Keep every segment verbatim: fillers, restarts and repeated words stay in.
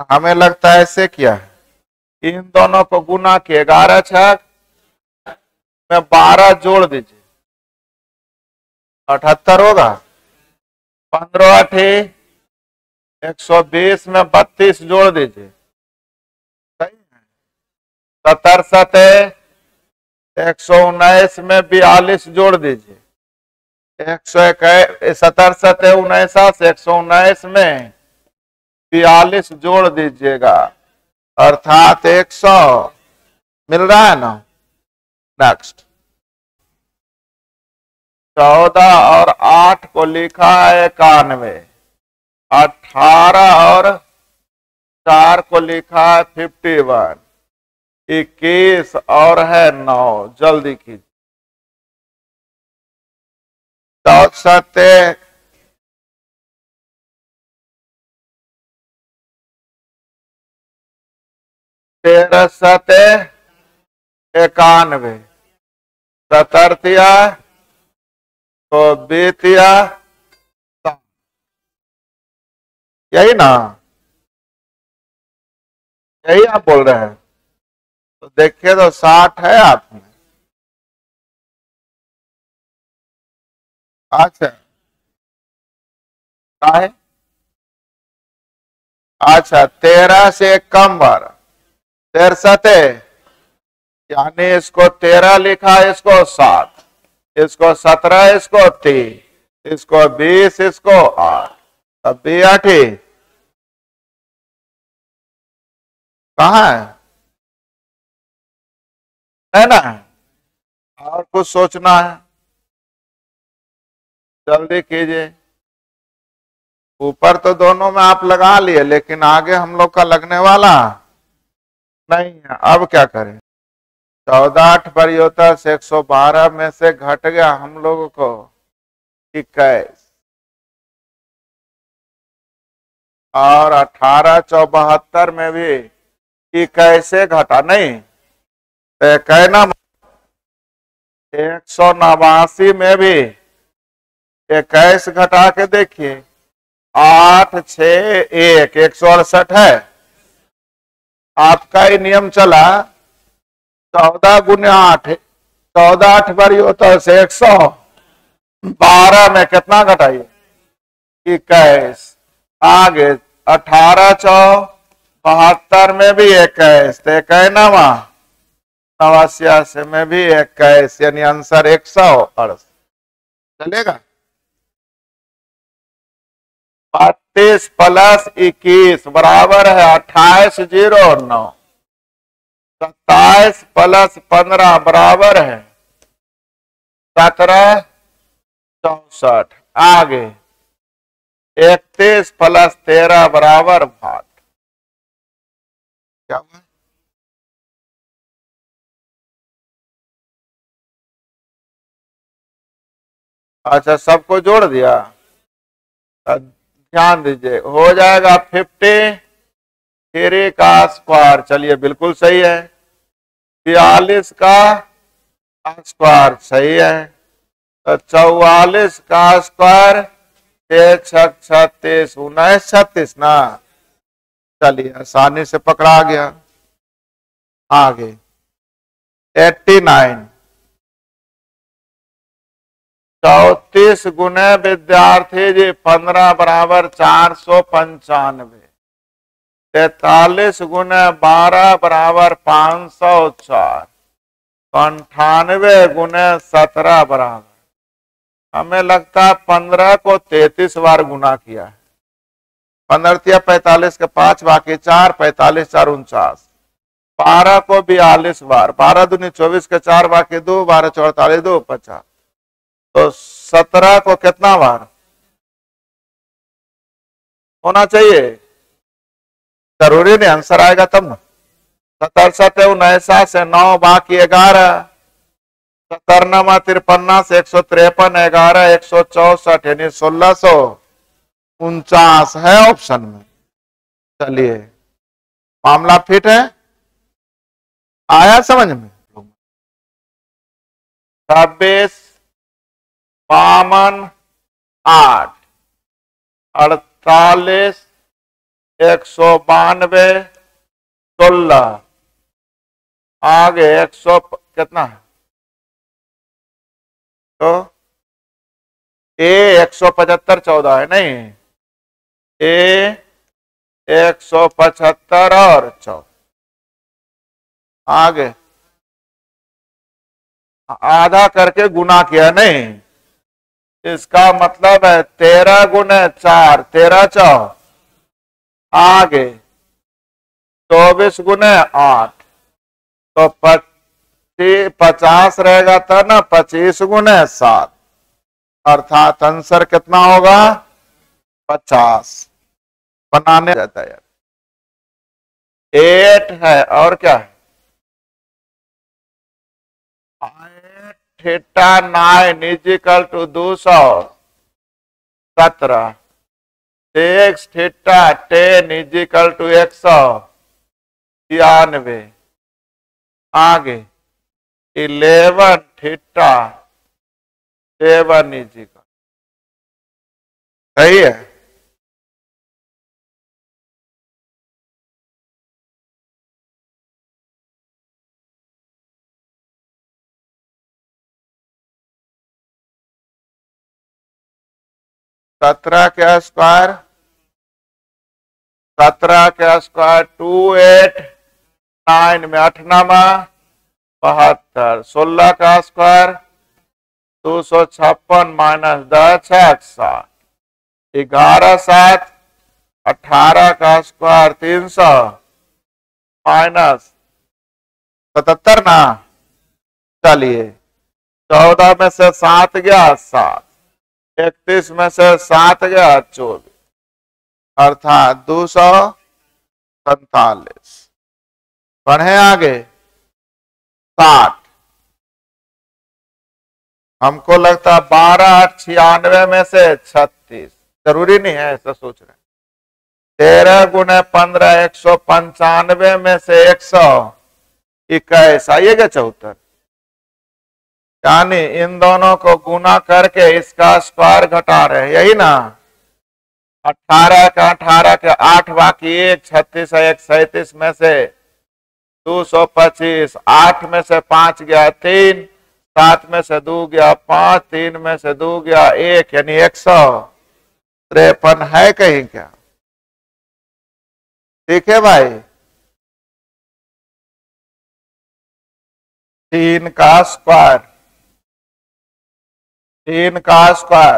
हमें लगता है ऐसे किया है, इन दोनों को गुना किए, ग्यारह छक में बारह जोड़ दीजिए, अठहत्तर होगा। पंद्रह अठी एक सौ बीस में बत्तीस जोड़ दीजिए, सही है। सत्तर सते एक सौ उन्नीस में बयालीस जोड़ दीजिए, एक सौ एक सत्तर सते उन्नीस एक सौ उन्नीस में बयालीस जोड़ दीजिएगा, अर्थात एक सौ मिल रहा है ना। नेक्स्ट, चौदह और आठ को लिखा है इक्यानवे, अठारह और चार को लिखा है फिफ्टी वन, इक्कीस और है नौ, जल्दी कीजिए। चौसठ तेरह सत इक्यानवे, सतरतिया तो बीतिया, यही ना, यही आप बोल रहे हैं। तो देखिए तो साठ है आप में। अच्छा क्या है, अच्छा तेरह से कम बार तिरसठ, यानी इसको तेरह लिखा, इसको सात, इसको सत्रह, इसको तीन, इसको बीस, इसको आठ, अब बी आठी कहाँ है, है ना। और कुछ सोचना है, जल्दी कीजिए। ऊपर तो दोनों में आप लगा लिए, लेकिन आगे हम लोग का लगने वाला नहीं है। अब क्या करें, चौदह आठ परियोता से एक सौ बारह में से घट गया हम लोगों को इक्कीस, और अठारह चौबहत्तर में भी इक्कीस से घटा नहीं, तो कहना एक सौ नवासी में भी इक्कीस घटा के देखिए, आठ छ एक, एक सौ अड़सठ है। आपका ही नियम चला, चौदह गुने आठ, चौदह आठ बारी होता है एक सौ बारह में कितना घटाइए, इक्कीस। आगे अठारह चौ बहत्तर में भी इक्कीस, तो इक्यानवा नवासी में भी इक्कीस, यानी आंसर एक सौ अड़सठ। चलेगा, बत्तीस प्लस इक्कीस बराबर है अट्ठाईस जीरो नौ, सत्ताईस प्लस पंद्रह बराबर है सत्रह चौसठ। आगे इकतीस प्लस तेरह बराबर भाट, क्या हुआ, अच्छा सबको जोड़ दिया, ध्यान दीजिए, हो जाएगा फिफ्टी थ्री का स्क्वायर, चलिए बिल्कुल सही है। बयालीस का स्क्वायर सही है, तो चौवालीस का स्क्वायर, छह छक छत्तीस, उन्नीस छत्तीस ना, चलिए आसानी से पकड़ा गया। आगे एट्टी नाइन, चौतीस गुने विद्यार्थी जी पंद्रह बराबर चार सौ पंचानवे, तैतालीस गुने बारह बराबर पांच सौ चार, अंठानवे गुने सत्रह बराबर, हमें लगता है पंद्रह को तैतीस बार गुना किया है। पंद्रह पैंतालीस के पांच बाकी चार, पैंतालीस चार उनचास, बारह को बयालीस बार, बारह दूनी चौबीस के चार बाकी दो, बारह चौतालीस दो पचास, तो सत्रह को कितना बार होना चाहिए, जरूरी नहीं, आंसर आएगा तब ना। सत्तर सत्तर उन्नीस से नौ बाकी ग्यारह, सत्तरनमा तिरपन्ना से एक सौ तिरपन, ग्यारह एक सौ चौसठ, यानी सोलह सौ उनचास है ऑप्शन में। चलिए मामला फिट है, आया समझ में। छब्बीस बावन आठ, अड़तालीस एक सौ बानवे सोलह, आगे एक सौ कितना है, तो ए एक सौ पचहत्तर चौदह है नहीं, ए एक सौ पचहत्तर और चौदह, आगे आधा करके गुना किया नहीं, इसका मतलब है तेरह गुने चार, तेरह चौ, आगे चौबीस गुने आठ, तो पच्चीस पचास रहेगा था ना, पच्चीस गुने सात, अर्थात आंसर कितना होगा, पचास। बनाने जाता है यार, एट है और क्या है, theta nine is equal to दो सौ सत्रह, six theta ten is equal to एक सौ छियानवे, आगे eleven theta seven is equal, सही है। सत्रह के स्क्वायर, सत्रह के स्क्वायर टू एट नाइन में आठ नामा बहत्तर, सोलह का स्क्वायर दो सौ छप्पन माइनस दस सात, ग्यारह सात अठारह का स्क्वायर तीन सौ माइनस सतहत्तर ना, चलिए चौदह में से सात गया सात, इकतीस में से सात गया चौबीस, अर्थात दो सौ सैतालीस। बढ़े आगे, साठ, हमको लगता बारह आठ छियानवे में से छत्तीस, जरूरी नहीं है ऐसा सोच रहे, तेरह गुने पंद्रह एक सौ पंचानवे में से एक सौ इक्कीस आइएगा चौहत्तर, यानी इन दोनों को गुना करके इसका स्क्वायर घटा रहे, यही ना, अठारह का अठारह के आठ बाकी एक, छत्तीस एक सैतीस में से दो सौ पच्चीस, आठ में से पांच गया तीन, सात में से दो गया पांच, तीन में से दो गया एक, यानी एक सौ तिरपन है कहीं क्या, ठीक है भाई। तीन का स्क्वायर, तीन का स्क्वायर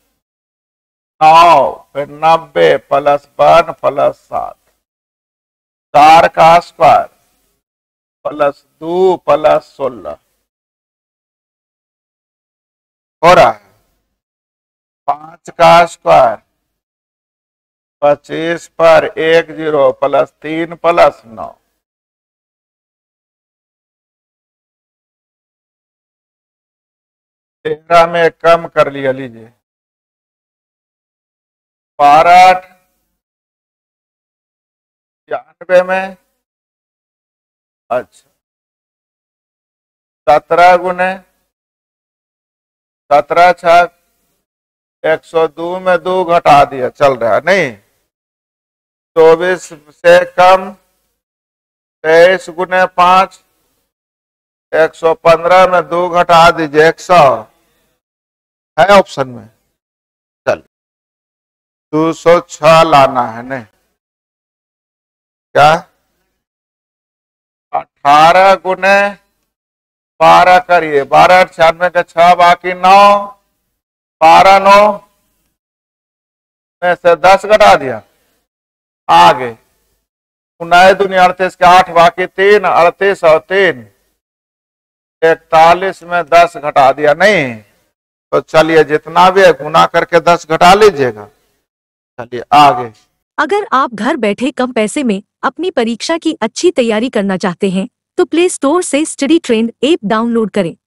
नौ, फिर नब्बे प्लस वन प्लस सात, चार का स्क्वायर प्लस दो प्लस सोलह हो रहा है, पांच का स्क्वायर पच्चीस पर एक जीरो प्लस तीन प्लस नौ, तेरह में कम कर लिया, लीजिए बारह आठ छियानवे में, अच्छा सत्रह गुने सत्रह छह एक सौ दो में दो घटा दिया, चल रहा नहीं, चौबीस से कम तेईस गुने पांच एक सौ पंद्रह में दो घटा दीजिए, एक सौ है ऑप्शन में, चल दो सौ छह लाना है नहीं, क्या अठारह गुने बारह करिए, बारह छियानवे का छह बाकी नौ, बारह नौ में से दस घटा दिया, आगे उन्नीस दुनिया अड़तीस के आठ बाकी तीन, अड़तीस और तीन इकतालीस में दस घटा दिया नहीं, तो चलिए जितना भी है गुना करके दस घटा लीजिएगा। चलिए आगे, अगर आप घर बैठे कम पैसे में अपनी परीक्षा की अच्छी तैयारी करना चाहते हैं तो प्ले स्टोर से स्टडी ट्रेंड ऐप डाउनलोड करें।